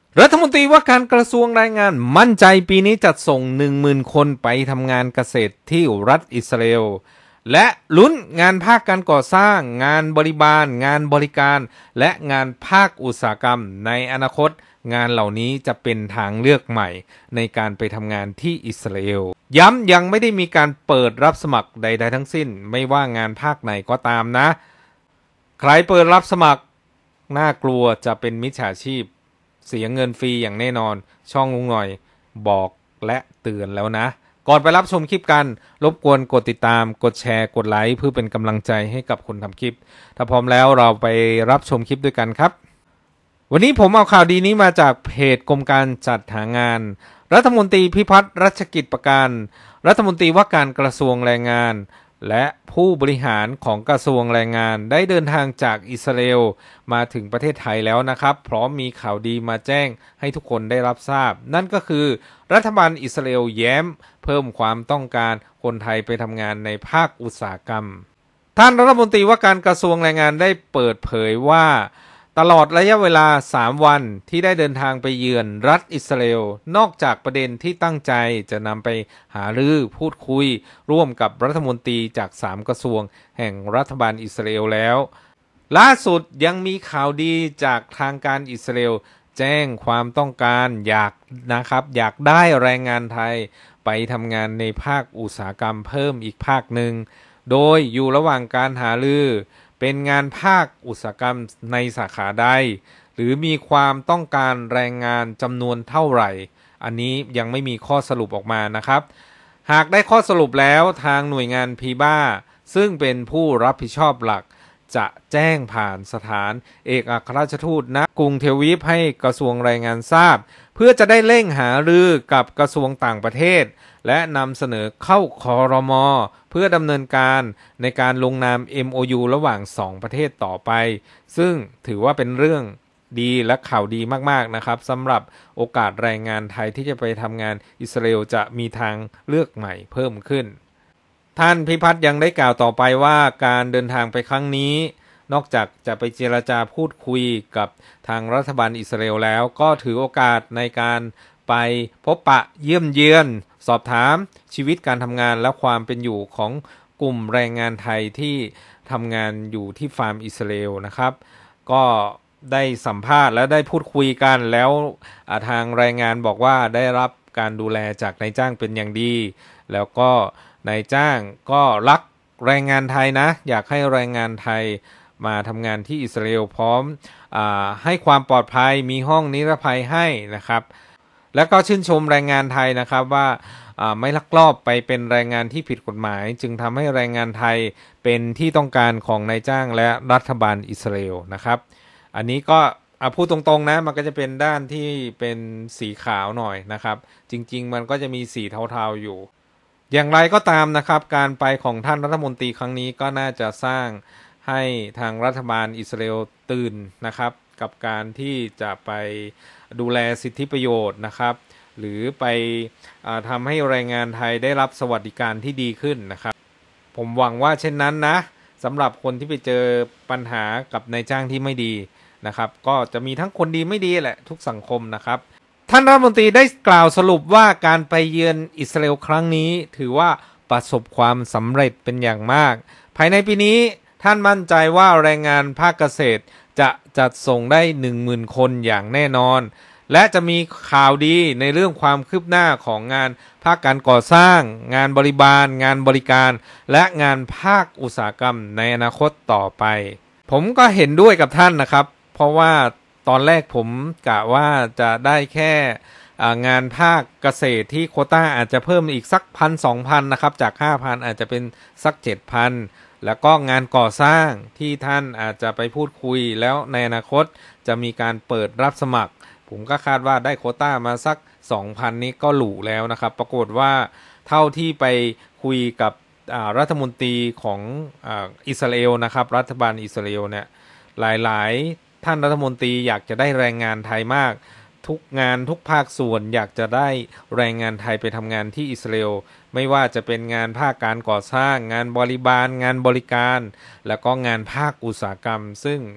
รัฐมนตรีว่าการกระทรวงแรงงานมั่นใจปีนี้จัดส่ง 10,000 คนไปทำงานเกษตรที่รัฐอิสราเอลและลุ้นงานภาคการก่อสร้างงานบริบาลงานบริการและงานภาคอุตสาหกรรมในอนาคตงานเหล่านี้จะเป็นทางเลือกใหม่ในการไปทำงานที่อิสราเอลย้ำยังไม่ได้มีการเปิดรับสมัครใดๆทั้งสิ้นไม่ว่างานภาคไหนก็ตามนะใครเปิดรับสมัครน่ากลัวจะเป็นมิจฉาชีพเสียเงินฟรีอย่างแน่นอนช่องลุงหน่อยบอกและเตือนแล้วนะก่อนไปรับชมคลิปกันรบกวนกดติดตามกดแชร์กดไลค์เพื่อเป็นกำลังใจให้กับคนทำคลิปถ้าพร้อมแล้วเราไปรับชมคลิปด้วยกันครับวันนี้ผมเอาข่าวดีนี้มาจากเพจกรมการจัดหางานรัฐมนตรีพิพัฒน์รัชกิจประการรัฐมนตรีว่าการกระทรวงแรงงานและผู้บริหารของกระทรวงแรงงานได้เดินทางจากอิสราเอลมาถึงประเทศไทยแล้วนะครับพร้อมมีข่าวดีมาแจ้งให้ทุกคนได้รับทราบนั่นก็คือรัฐบาลอิสราเอลแย้มเพิ่มความต้องการคนไทยไปทำงานในภาคอุตสาหกรรมท่านรัฐมนตรีว่าการกระทรวงแรงงานได้เปิดเผยว่าตลอดระยะเวลา3วันที่ได้เดินทางไปเยือนรัฐอิสราเอลนอกจากประเด็นที่ตั้งใจจะนำไปหารือพูดคุยร่วมกับรัฐมนตรีจาก3กระทรวงแห่งรัฐบาลอิสราเอลแล้วล่าสุดยังมีข่าวดีจากทางการอิสราเอลแจ้งความต้องการอยากได้แรงงานไทยไปทำงานในภาคอุตสาหกรรมเพิ่มอีกภาคหนึ่งโดยอยู่ระหว่างการหารือเป็นงานภาคอุตสาหกรรมในสาขาใดหรือมีความต้องการแรงงานจำนวนเท่าไหร่อันนี้ยังไม่มีข้อสรุปออกมานะครับหากได้ข้อสรุปแล้วทางหน่วยงานพีบ้าซึ่งเป็นผู้รับผิดชอบหลักจะแจ้งผ่านสถานเอกอัครราชทูตณกรุงเทลอาวีฟให้กระทรวงแรงงานทราบเพื่อจะได้เร่งหารือกับกระทรวงต่างประเทศและนำเสนอเข้าครม.เพื่อดำเนินการในการลงนาม MOU ระหว่าง2ประเทศต่อไปซึ่งถือว่าเป็นเรื่องดีและข่าวดีมากๆนะครับสำหรับโอกาสแรงงานไทยที่จะไปทำงานอิสราเอลจะมีทางเลือกใหม่เพิ่มขึ้นท่านพิพัฒน์ยังได้กล่าวต่อไปว่าการเดินทางไปครั้งนี้นอกจากจะไปเจรจาพูดคุยกับทางรัฐบาลอิสราเอลแล้วก็ถือโอกาสในการไปพบปะเยี่ยมเยือนสอบถามชีวิตการทำงานและความเป็นอยู่ของกลุ่มแรงงานไทยที่ทำงานอยู่ที่ฟาร์มอิสราเอลนะครับก็ได้สัมภาษณ์และได้พูดคุยกันแล้วทางแรงงานบอกว่าได้รับการดูแลจากนายจ้างเป็นอย่างดีแล้วก็นายจ้างก็รักแรงงานไทยนะอยากให้แรงงานไทยมาทำงานที่อิสราเอลพร้อมให้ความปลอดภัยมีห้องนิรภัยให้นะครับแล้วก็ชื่นชมแรงงานไทยนะครับว่าไม่ลักลอบไปเป็นแรงงานที่ผิดกฎหมายจึงทำให้แรงงานไทยเป็นที่ต้องการของนายจ้างและรัฐบาลอิสราเอลนะครับอันนี้ก็พูดตรงๆนะมันก็จะเป็นด้านที่เป็นสีขาวหน่อยนะครับจริงๆมันก็จะมีสีเทาๆอยู่อย่างไรก็ตามนะครับการไปของท่านรัฐมนตรีครั้งนี้ก็น่าจะสร้างให้ทางรัฐบาลอิสราเอลตื่นนะครับกับการที่จะไปดูแลสิทธิประโยชน์นะครับหรือไปทำให้แรงงานไทยได้รับสวัสดิการที่ดีขึ้นนะครับผมหวังว่าเช่นนั้นนะสำหรับคนที่ไปเจอปัญหากับนายจ้างที่ไม่ดีนะครับก็จะมีทั้งคนดีไม่ดีแหละทุกสังคมนะครับท่านรัฐมนตรีได้กล่าวสรุปว่าการไปเยือนอิสราเอลครั้งนี้ถือว่าประสบความสำเร็จเป็นอย่างมากภายในปีนี้ท่านมั่นใจว่าแรงงานภาคเกษตรจะจัดส่งได้ 10,000 คนอย่างแน่นอนและจะมีข่าวดีในเรื่องความคืบหน้าของงานภาคการก่อสร้างงานบริบาลงานบริการและงานภาคอุตสาหกรรมในอนาคตต่อไปผมก็เห็นด้วยกับท่านนะครับเพราะว่าตอนแรกผมกะว่าจะได้แค่งานภาคเกษตรที่โควต้าอาจจะเพิ่มอีกสัก 1,000-2,000 นะครับจาก 5,000 อาจจะเป็นสัก 7,000 แล้วก็งานก่อสร้างที่ท่านอาจจะไปพูดคุยแล้วในอนาคตจะมีการเปิดรับสมัครผมก็คาดว่าได้โควต้ามาสัก 2,000 นี้ก็หรูแล้วนะครับปรากฏว่าเท่าที่ไปคุยกับรัฐมนตรีของอิสราเอลนะครับรัฐบาลอิสราเอลเนี่ยหลายๆท่านรัฐมนตรีอยากจะได้แรงงานไทยมากทุกงานทุกภาคส่วนอยากจะได้แรงงานไทยไปทำงานที่อิสราเอลไม่ว่าจะเป็นงานภาคการก่อสร้างงานบริบาลงานบริการแล้วก็งานภาคอุตสาหกรรมซึ่ง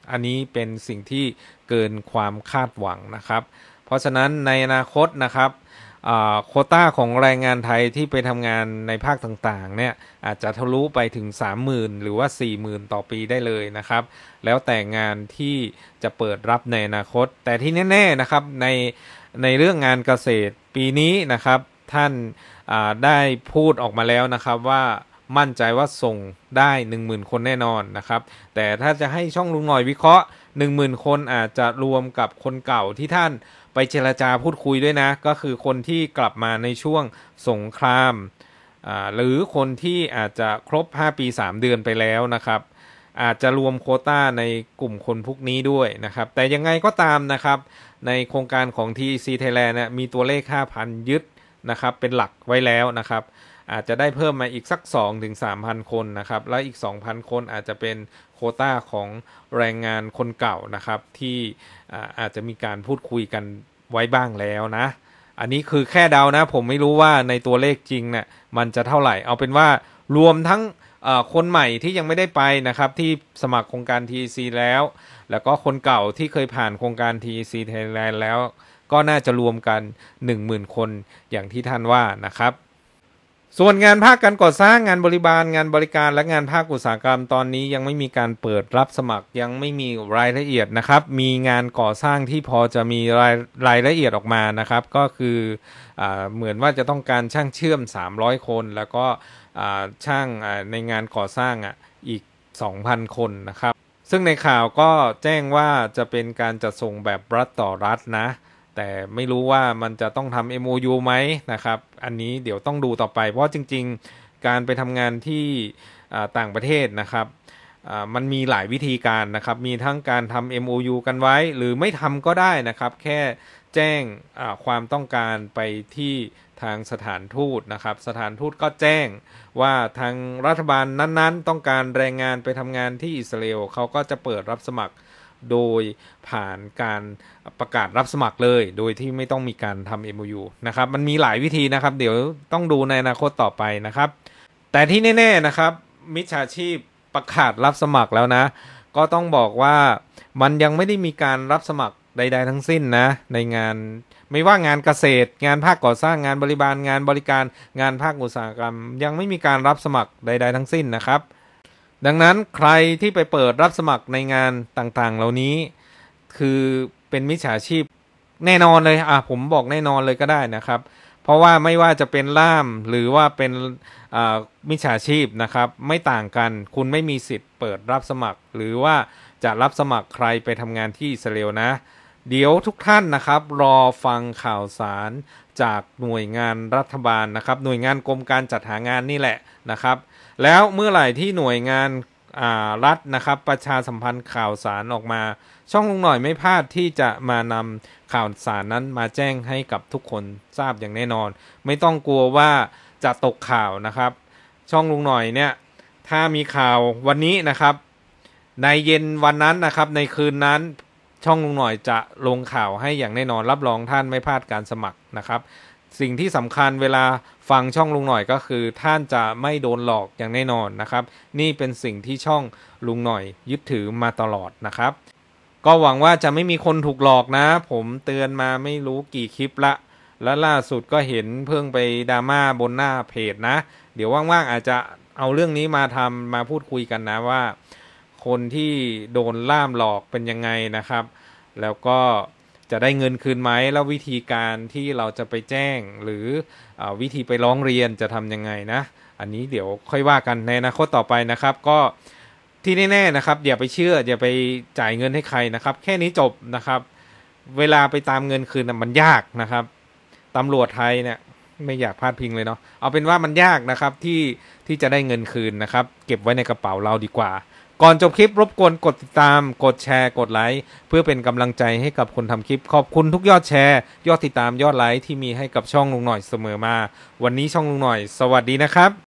อันนี้เป็นสิ่งที่เกินความคาดหวังนะครับเพราะฉะนั้นในอนาคตนะครับโควต้าของแรงงานไทยที่ไปทำงานในภาคต่างๆเนี่ยอาจจะทะลุไปถึง 30,000 หรือว่า 40,000 ต่อปีได้เลยนะครับแล้วแต่งานที่จะเปิดรับในอนาคตแต่ที่แน่ๆนะครับในเรื่องงานเกษตรปีนี้นะครับท่านได้พูดออกมาแล้วนะครับว่ามั่นใจว่าส่งได้ 10,000 คนแน่นอนนะครับแต่ถ้าจะให้ช่องลุงหน่อยวิเคราะห์ 10,000 คนอาจจะรวมกับคนเก่าที่ท่านไปเจรจาพูดคุยด้วยนะก็คือคนที่กลับมาในช่วงสงครามหรือคนที่อาจจะครบ5 ปี 3 เดือนไปแล้วนะครับอาจจะรวมโควต้าในกลุ่มคนพวกนี้ด้วยนะครับแต่ยังไงก็ตามนะครับในโครงการของ TEC Thailand นะมีตัวเลข 5,000 ยึดนะครับเป็นหลักไว้แล้วนะครับอาจจะได้เพิ่มมาอีกสัก 2-3,000 คนนะครับแล้วอีก 2,000 คนอาจจะเป็นโควต้าของแรงงานคนเก่านะครับที่อาจจะมีการพูดคุยกันไว้บ้างแล้วนะอันนี้คือแค่เดานะผมไม่รู้ว่าในตัวเลขจริงเนี่ยมันจะเท่าไหร่เอาเป็นว่ารวมทั้งคนใหม่ที่ยังไม่ได้ไปนะครับที่สมัครโครงการ TEC แล้วก็คนเก่าที่เคยผ่านโครงการ TEC Thailand แล้วก็น่าจะรวมกัน 10,000 คนอย่างที่ท่านว่านะครับส่วนงานภาคการก่อสร้างงานบริการและงานภาคอุตสาหกรรมตอนนี้ยังไม่มีการเปิดรับสมัครยังไม่มีรายละเอียดนะครับมีงานก่อสร้างที่พอจะมีรายละเอียดออกมานะครับก็คือเหมือนว่าจะต้องการช่างเชื่อม300 คนแล้วก็ช่างในงานก่อสร้างอีก 2,000 คนนะครับซึ่งในข่าวก็แจ้งว่าจะเป็นการจัดส่งแบบรัฐต่อรัฐนะแต่ไม่รู้ว่ามันจะต้องทำ MOU ไหมนะครับอันนี้เดี๋ยวต้องดูต่อไปเพราะจริงๆการไปทำงานที่ต่างประเทศนะครับมันมีหลายวิธีการนะครับมีทั้งการทำ MOU กันไว้หรือไม่ทำก็ได้นะครับแค่แจ้งความต้องการไปที่ทางสถานทูตนะครับสถานทูตก็แจ้งว่าทางรัฐบาลนั้นๆต้องการแรงงานไปทำงานที่อิสราเอลเขาก็จะเปิดรับสมัครโดยผ่านการประกาศรับสมัครเลยโดยที่ไม่ต้องมีการทำ MOU นะครับมันมีหลายวิธีนะครับเดี๋ยวต้องดูในอนาคตต่อไปนะครับแต่ที่แน่ๆนะครับมิจฉาชีพประกาศรับสมัครแล้วนะก็ต้องบอกว่ามันยังไม่ได้มีการรับสมัครใดๆทั้งสิ้นนะในงานไม่ว่างานเกษตรงานภาคก่อสร้างงานบริการงานภาคอุตสาหกรรมยังไม่มีการรับสมัครใดๆทั้งสิ้นนะครับดังนั้นใครที่ไปเปิดรับสมัครในงานต่างๆเหล่านี้คือเป็นมิจฉาชีพแน่นอนเลยผมบอกแน่นอนเลยก็ได้นะครับเพราะว่าไม่ว่าจะเป็นล่ามหรือว่าเป็นมิจฉาชีพนะครับไม่ต่างกันคุณไม่มีสิทธิ์เปิดรับสมัครหรือว่าจะรับสมัครใครไปทำงานที่อิสราเอลนะเดี๋ยวทุกท่านนะครับรอฟังข่าวสารจากหน่วยงานรัฐบาลนะครับหน่วยงานกรมการจัดหางานนี่แหละนะครับแล้วเมื่อไหร่ที่หน่วยงานรัฐนะครับประชาสัมพันธ์ข่าวสารออกมาช่องลุงหน่อยไม่พลาดที่จะมานำข่าวสารนั้นมาแจ้งให้กับทุกคนทราบอย่างแน่นอนไม่ต้องกลัวว่าจะตกข่าวนะครับช่องลุงหน่อยเนี่ยถ้ามีข่าววันนี้นะครับในเย็นวันนั้นนะครับในคืนนั้นช่องลุงหน่อยจะลงข่าวให้อย่างแน่นอนรับรองท่านไม่พลาดการสมัครนะครับสิ่งที่สำคัญเวลาฟังช่องลุงหน่อยก็คือท่านจะไม่โดนหลอกอย่างแน่นอนนะครับนี่เป็นสิ่งที่ช่องลุงหน่อยยึดถือมาตลอดนะครับก็หวังว่าจะไม่มีคนถูกหลอกนะผมเตือนมาไม่รู้กี่คลิปละและล่าสุดก็เห็นเพิ่งไปดราม่าบนหน้าเพจนะเดี๋ยวว่างๆอาจจะเอาเรื่องนี้มาพูดคุยกันนะว่าคนที่โดนล่ามหลอกเป็นยังไงนะครับแล้วก็จะได้เงินคืนไหมแล้ววิธีการที่เราจะไปแจ้งหรือวิธีไปร้องเรียนจะทำยังไงนะอันนี้เดี๋ยวค่อยว่ากันในอนาคตต่อไปนะครับก็ที่แน่ๆนะครับอย่าไปเชื่ออย่าไปจ่ายเงินให้ใครนะครับแค่นี้จบนะครับเวลาไปตามเงินคืนมันยากนะครับตำรวจไทยเนี่ยไม่อยากพลาดพิงเลยเนาะเอาเป็นว่ามันยากนะครับที่จะได้เงินคืนนะครับเก็บไว้ในกระเป๋าเราดีกว่าก่อนจบคลิปรบกวนกดติดตามกดแชร์กดไลค์เพื่อเป็นกำลังใจให้กับคนทำคลิปขอบคุณทุกยอดแชร์ยอดติดตามยอดไลค์ที่มีให้กับช่องลุงหน่อยเสมอมาวันนี้ช่องลุงหน่อยสวัสดีนะครับ